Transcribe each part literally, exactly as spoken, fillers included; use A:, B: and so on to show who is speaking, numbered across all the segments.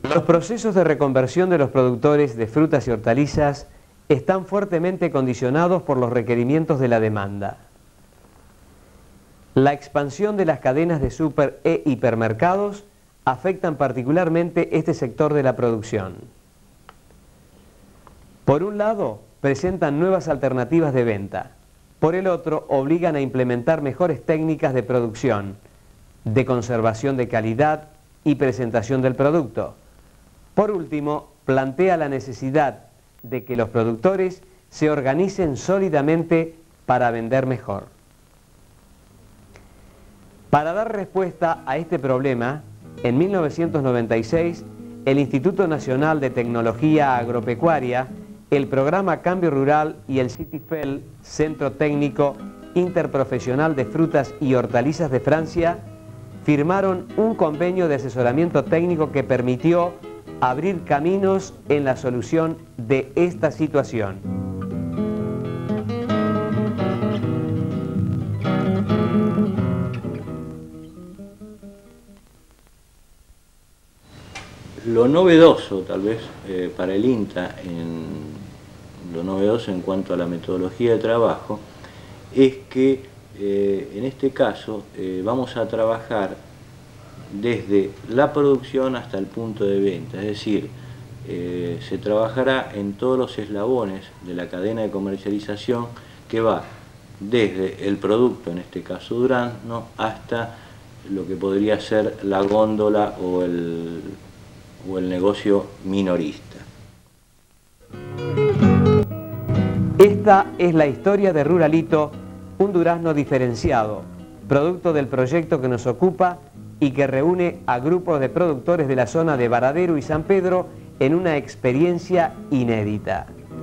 A: Los procesos de reconversión de los productores de frutas y hortalizas están fuertemente condicionados por los requerimientos de la demanda. La expansión de las cadenas de super e hipermercados afectan particularmente este sector de la producción. Por un lado, presentan nuevas alternativas de venta. Por el otro, obligan a implementar mejores técnicas de producción, de conservación de calidad y presentación del producto. Por último, plantea la necesidad de que los productores se organicen sólidamente para vender mejor. Para dar respuesta a este problema, en mil novecientos noventa y seis, el Instituto Nacional de Tecnología Agropecuaria, el Programa Cambio Rural y el CITIFEL, Centro Técnico Interprofesional de Frutas y Hortalizas de Francia, firmaron un convenio de asesoramiento técnico que permitió abrir caminos en la solución de esta situación.
B: Lo novedoso, tal vez, eh, para el INTA, en, lo novedoso en cuanto a la metodología de trabajo, es que eh, en este caso eh, vamos a trabajar desde la producción hasta el punto de venta, es decir, eh, se trabajará en todos los eslabones de la cadena de comercialización que va desde el producto, en este caso durazno, hasta lo que podría ser la góndola o el, o el negocio minorista.
A: Esta es la historia de Ruralito, un durazno diferenciado, producto del proyecto que nos ocupa y que reúne a grupos de productores de la zona de Varadero y San Pedro en una experiencia inédita.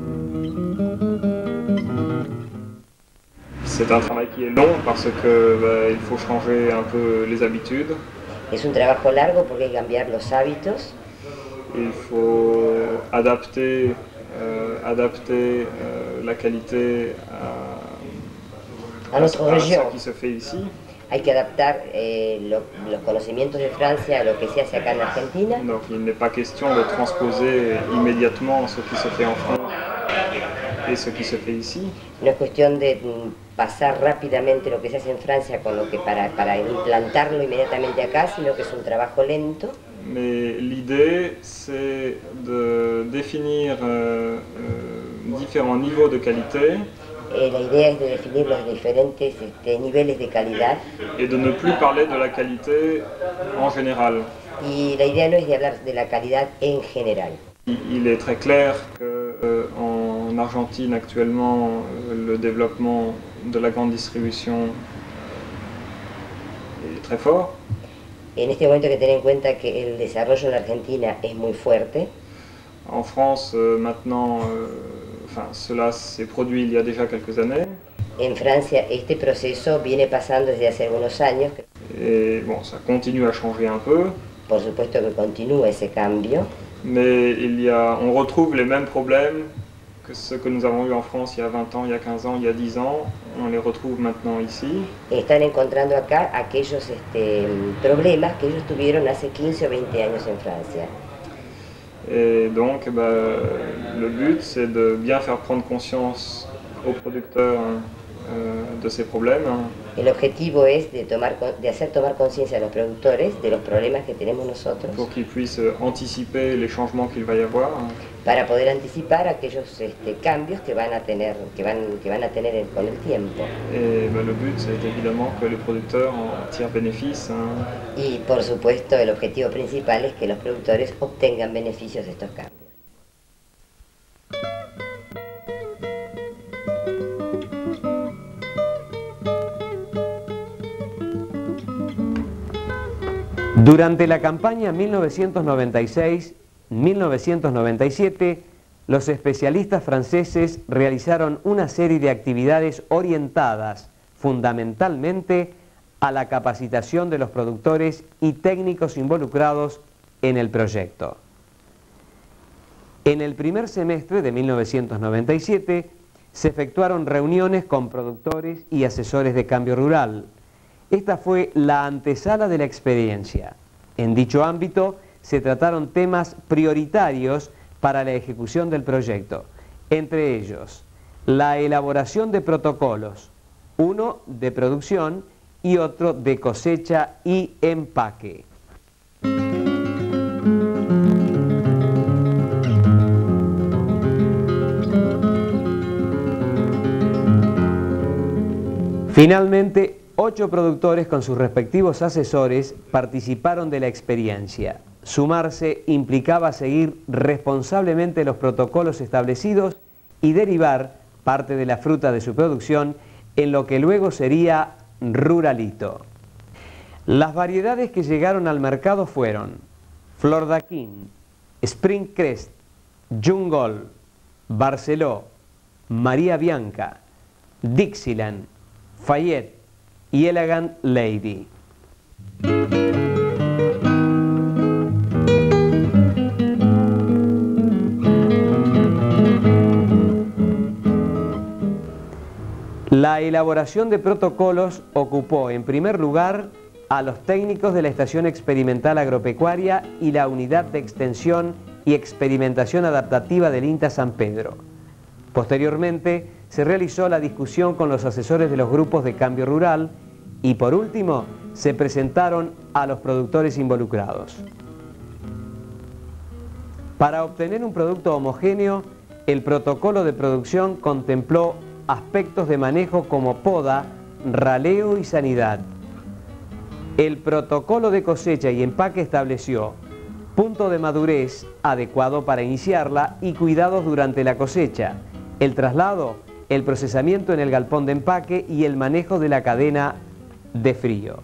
C: C'est un travail qui est long parce que bah, il faut changer un peu les habitudes.
D: Es un trabajo largo porque hay que cambiar los hábitos.
C: Il faut adapter, euh, adapter euh, la qualité à,
D: a, notre
C: à, à
D: région.
C: ce qui se fait ici.
D: Hay que adaptar eh, lo, los conocimientos de Francia a lo que se hace acá en Argentina.
C: Donc il n'est pas question de transposer immédiatement ce qui se fait en France et ce qui se fait ici.
D: No es cuestión de pasar rápidamente lo que se hace en Francia con lo que para, para implantarlo inmediatamente acá, sino que es un trabajo lento.
C: Mais l'idée, c'est de définir euh, euh, différents niveaux de qualité.
D: Eh, la idea es de definir los diferentes este, niveles de calidad.
C: Et de ne plus parler de la qualité en général.
D: Y la idea no es de hablar de la calidad en general.
C: Il est très clair qu'en Argentine actuellement, le développement de la grande distribution est très fort.
D: En este momento hay que tener en cuenta que el desarrollo en la Argentina es muy fuerte.
C: En France, euh, maintenant, euh, enfin, cela s'est produit il y a déjà quelques années.
D: En Francia este proceso viene pasando desde hace algunos años.
C: Et bon, ça continue à changer un peu.
D: Por supuesto que continúa ese cambio.
C: Mais il y a, on retrouve les mêmes problèmes que ceux que nous avons eu en France il y a vingt ans, il y a quinze ans, il y a dix ans. On les retrouve maintenant ici.
D: Están encontrando acá aquellos este, problemas que ellos tuvieron hace quince o veinte años en Francia.
C: Et donc, bah, le but, c'est de bien faire prendre conscience aux producteurs euh, de ces problèmes.
D: El objetivo es de, tomar, de hacer tomar conciencia a los productores de los problemas que tenemos nosotros.
C: Pour qu'ils puissent anticiper les changements qu'il va y avoir.
D: Para poder anticipar aquellos este, cambios que van a tener, que van, que van a tener el, con el tiempo.
C: Et bah, le but, c'est évidemment que les producteurs en tirent bénéfice. Hein.
D: Y por supuesto, el objetivo principal es que los productores obtengan beneficios de estos cambios.
A: Durante la campaña mil novecientos noventa y seis mil novecientos noventa y siete, los especialistas franceses realizaron una serie de actividades orientadas fundamentalmente a la capacitación de los productores y técnicos involucrados en el proyecto. En el primer semestre de mil novecientos noventa y siete se efectuaron reuniones con productores y asesores de cambio rural. Esta fue la antesala de la experiencia. En dicho ámbito se trataron temas prioritarios para la ejecución del proyecto, entre ellos la elaboración de protocolos, uno de producción y otro de cosecha y empaque. Finalmente, ocho productores con sus respectivos asesores participaron de la experiencia. Sumarse implicaba seguir responsablemente los protocolos establecidos y derivar parte de la fruta de su producción en lo que luego sería Ruralito. Las variedades que llegaron al mercado fueron Flor d'Aquín, Spring Crest, Jungle, Barceló, María Bianca, Dixieland, Fayette y Elegant Lady. La elaboración de protocolos ocupó en primer lugar a los técnicos de la Estación Experimental Agropecuaria y la Unidad de Extensión y Experimentación Adaptativa del INTA San Pedro. Posteriormente, se realizó la discusión con los asesores de los grupos de cambio rural y, por último, se presentaron a los productores involucrados. Para obtener un producto homogéneo, el protocolo de producción contempló aspectos de manejo como poda, raleo y sanidad. El protocolo de cosecha y empaque estableció punto de madurez adecuado para iniciarla y cuidados durante la cosecha, el traslado, el procesamiento en el galpón de empaque y el manejo de la cadena de frío.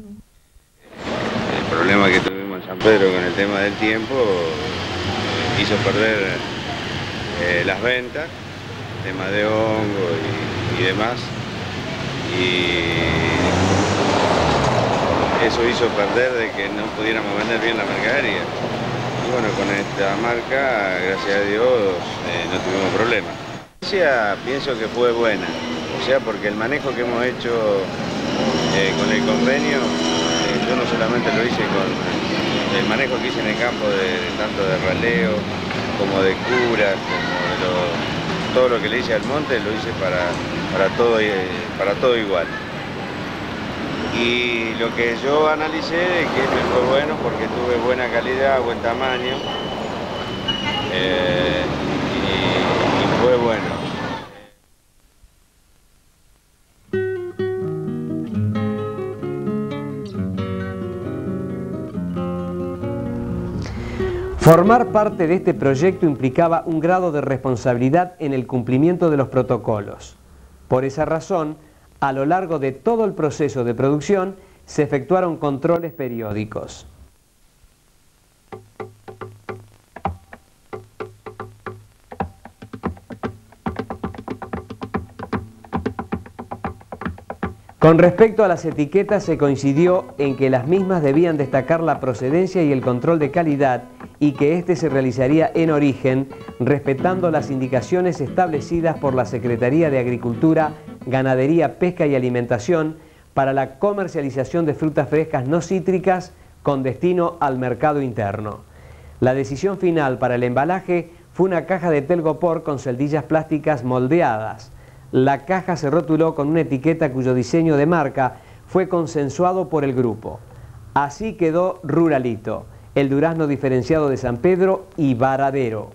E: El problema que tuvimos en San Pedro con el tema del tiempo eh, hizo perder eh, las ventas, tema de hongo y, y demás, y eso hizo perder de que no pudiéramos vender bien la mercadería. Y bueno, con esta marca, gracias a Dios, eh, no tuvimos problemas. Pienso que fue buena, o sea, porque el manejo que hemos hecho eh, con el convenio, eh, yo no solamente lo hice con el manejo que hice en el campo, de, de tanto de raleo, como de curas, como de lo, todo lo que le hice al monte, lo hice para, para, todo, para todo igual. Y lo que yo analicé es que me fue bueno porque tuve buena calidad, buen tamaño, eh, y, y fue bueno.
A: Formar parte de este proyecto implicaba un grado de responsabilidad en el cumplimiento de los protocolos. Por esa razón, a lo largo de todo el proceso de producción, se efectuaron controles periódicos. Con respecto a las etiquetas, se coincidió en que las mismas debían destacar la procedencia y el control de calidad y que éste se realizaría en origen, respetando las indicaciones establecidas por la Secretaría de Agricultura, Ganadería, Pesca y Alimentación para la comercialización de frutas frescas no cítricas con destino al mercado interno. La decisión final para el embalaje fue una caja de telgopor con celdillas plásticas moldeadas. La caja se rotuló con una etiqueta cuyo diseño de marca fue consensuado por el grupo. Así quedó Ruralito, el durazno diferenciado de San Pedro y Varadero.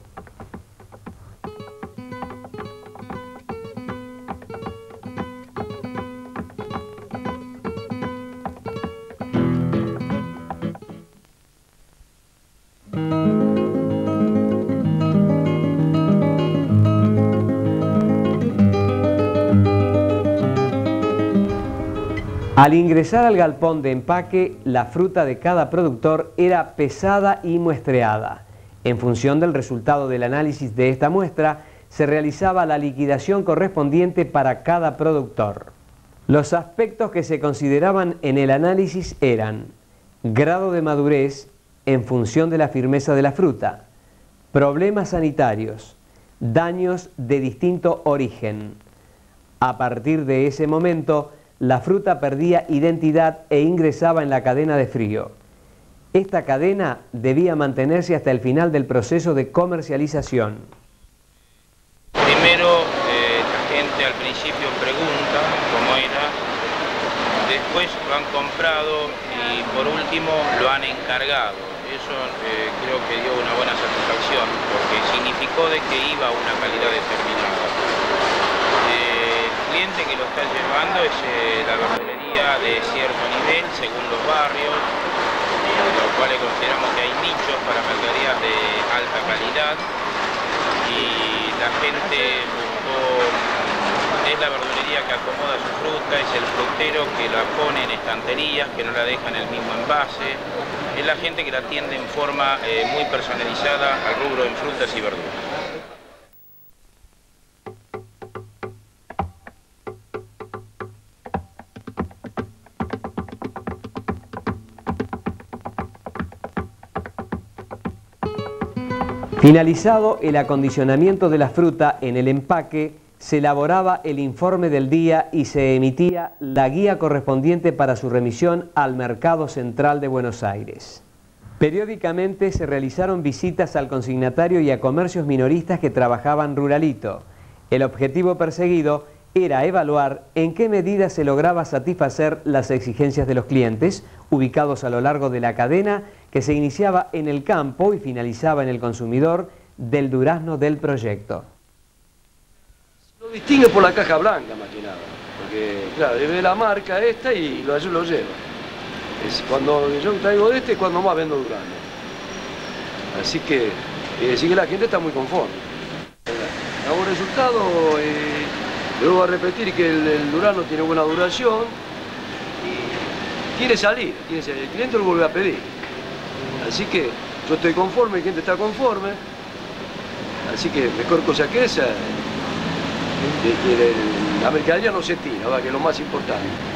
A: Al ingresar al galpón de empaque, la fruta de cada productor era pesada y muestreada. En función del resultado del análisis de esta muestra, se realizaba la liquidación correspondiente para cada productor. Los aspectos que se consideraban en el análisis eran grado de madurez en función de la firmeza de la fruta, problemas sanitarios, daños de distinto origen. A partir de ese momento, la fruta perdía identidad e ingresaba en la cadena de frío. Esta cadena debía mantenerse hasta el final del proceso de comercialización.
F: Primero, eh, la gente al principio pregunta cómo era, después lo han comprado y por último lo han encargado. Eso eh, creo que dio una buena satisfacción porque significó de que iba a una calidad determinada. Eh, el cliente que lo está llevando es eh, la verdulería de cierto nivel según los barrios, de los cuales consideramos que hay nichos para mercaderías de alta calidad y la gente buscó, es la verdulería que acomoda su fruta, es el frutero que la pone en estanterías, que no la deja en el mismo envase, es la gente que la atiende en forma eh, muy personalizada al rubro en frutas y verduras.
A: Finalizado el acondicionamiento de la fruta en el empaque, se elaboraba el informe del día y se emitía la guía correspondiente para su remisión al Mercado Central de Buenos Aires. Periódicamente se realizaron visitas al consignatario y a comercios minoristas que trabajaban ruralito. El objetivo perseguido era evaluar en qué medida se lograba satisfacer las exigencias de los clientes, ubicados a lo largo de la cadena que se iniciaba en el campo y finalizaba en el consumidor del durazno del proyecto.
G: Lo distingue por la caja blanca más que nada, porque claro, ve la marca esta y lo, lo lleva. Es cuando yo traigo de este es cuando más vendo durazno. Así que quiere decir que la gente está muy conforme. Hago resultado, eh, luego a repetir que el, el durazno tiene buena duración y quiere salir, quiere salir, el cliente lo vuelve a pedir. Así que yo estoy conforme, el cliente está conforme, así que mejor cosa que esa, que, que la mercadería no se tira, va, que es lo más importante.